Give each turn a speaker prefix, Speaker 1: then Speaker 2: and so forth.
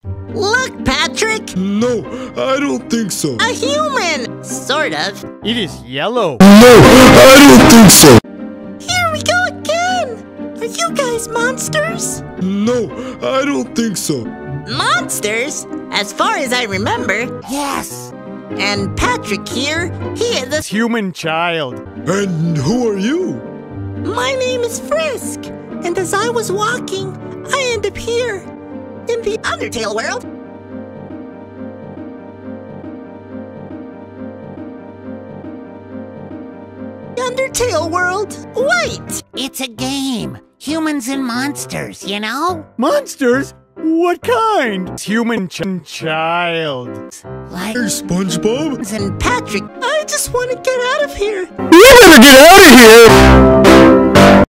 Speaker 1: Look, Patrick!
Speaker 2: No, I don't think so.
Speaker 1: A human! Sort of.
Speaker 3: It is yellow.
Speaker 2: No, I don't think so.
Speaker 1: Here we go again! Are you guys monsters?
Speaker 2: No, I don't think so.
Speaker 1: Monsters? As far as I remember, yes. And Patrick here, he is a
Speaker 3: Human child.
Speaker 2: And who are you?
Speaker 1: My name is Frisk, and as I was walking, I end up here, in the Undertale world. Undertale world? Wait!
Speaker 4: It's a game. Humans and monsters, you know?
Speaker 3: Monsters? What kind? Human child.
Speaker 4: Like
Speaker 2: Hey, SpongeBob?
Speaker 1: And Patrick, I just want to get out of here.
Speaker 3: You better get out of here!